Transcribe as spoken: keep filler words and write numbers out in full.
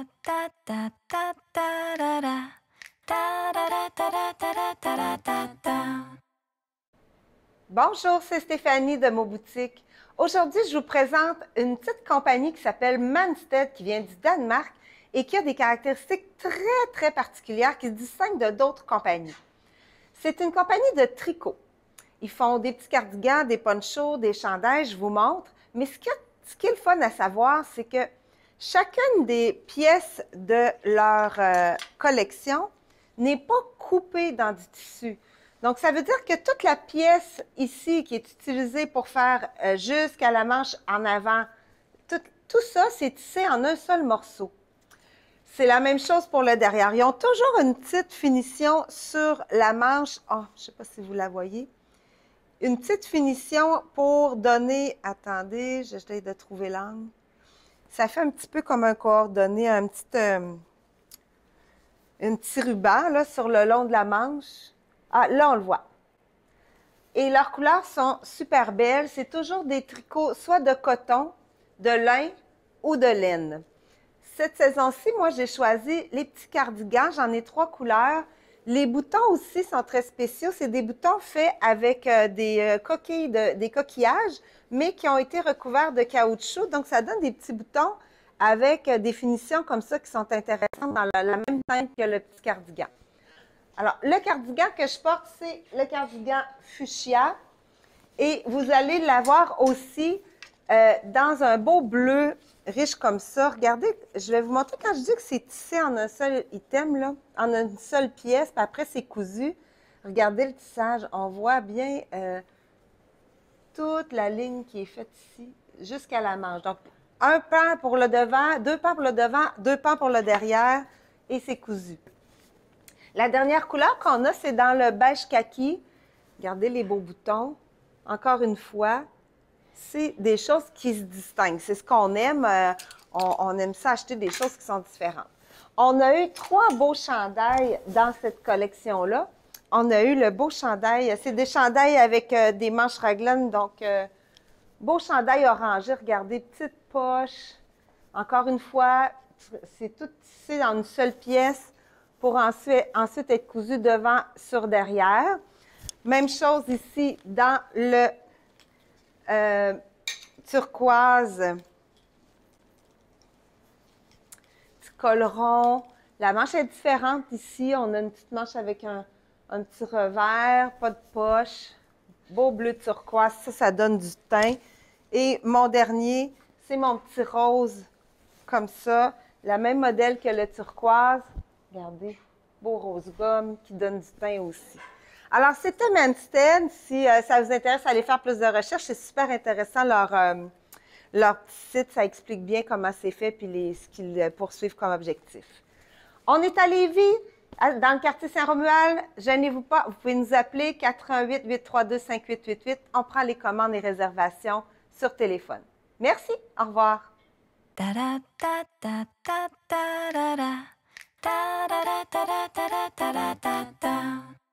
ta ta ta ta ra ra. Ta ra ra ta ra ta ra ta ra ta ta. Bonjour, c'est Stéphanie de Moboutique. Aujourd'hui, je vous présente une petite compagnie qui s'appelle Manstead, qui vient du Danemark et qui a des caractéristiques très, très particulières qui se distinguent de d'autres compagnies. C'est une compagnie de tricot. Ils font des petits cardigans, des ponchos, des chandails, je vous montre. Mais ce qui, ce qui est le fun à savoir, c'est que chacune des pièces de leur euh, collection n'est pas coupée dans du tissu. Donc, ça veut dire que toute la pièce ici qui est utilisée pour faire euh, jusqu'à la manche en avant, tout, tout ça, c'est tissé en un seul morceau. C'est la même chose pour le derrière. Ils ont toujours une petite finition sur la manche. Oh, je ne sais pas si vous la voyez. Une petite finition pour donner... Attendez, j'essaie de trouver l'angle. Ça fait un petit peu comme un coordonné, un petit, euh, un petit ruban là, sur le long de la manche. Ah, là, on le voit. Et leurs couleurs sont super belles. C'est toujours des tricots, soit de coton, de lin ou de laine. Cette saison-ci, moi, j'ai choisi les petits cardigans. J'en ai trois couleurs. Les boutons aussi sont très spéciaux. C'est des boutons faits avec euh, des euh, coquilles, de, des coquillages, mais qui ont été recouverts de caoutchouc. Donc, ça donne des petits boutons avec euh, des finitions comme ça qui sont intéressantes dans la, la même teinte que le petit cardigan. Alors, le cardigan que je porte, c'est le cardigan fuchsia. Et vous allez l'avoir aussi euh, dans un beau bleu riche comme ça. Regardez, je vais vous montrer quand je dis que c'est tissé en un seul item, là, en une seule pièce, puis après c'est cousu. Regardez le tissage, on voit bien euh, toute la ligne qui est faite ici jusqu'à la manche. Donc, un pan pour le devant, deux pans pour le devant, deux pans pour le derrière, et c'est cousu. La dernière couleur qu'on a, c'est dans le beige kaki. Regardez les beaux boutons. Encore une fois, c'est des choses qui se distinguent. C'est ce qu'on aime. Euh, on, on aime ça, acheter des choses qui sont différentes. On a eu trois beaux chandails dans cette collection-là. On a eu le beau chandail. C'est des chandails avec euh, des manches raglan, donc euh, beau chandail orangé. Regardez, petite poche. Encore une fois, c'est tout tissé dans une seule pièce pour ensuite, ensuite être cousu devant sur derrière. Même chose ici dans le euh, turquoise. Petit col rond. La manche est différente ici. On a une petite manche avec un, un petit revers, pas de poche. Beau bleu turquoise. Ça, ça donne du teint. Et mon dernier, c'est mon petit rose comme ça. La même modèle que le turquoise. Regardez, beau rose gomme qui donne du teint aussi. Alors, c'était Manstead. Si euh, ça vous intéresse d'aller faire plus de recherches, c'est super intéressant leur, euh, leur petit site. Ça explique bien comment c'est fait et les, ce qu'ils poursuivent comme objectif. On est à Lévis, dans le quartier Saint-Romuald. Gênez-vous pas, vous pouvez nous appeler quatre un huit, huit trois deux, cinq huit huit huit. On prend les commandes et réservations sur téléphone. Merci, au revoir. Ta ra ta ta ta ta ra ra. Ta ra ra ta ra ta ra ta ra ta ta.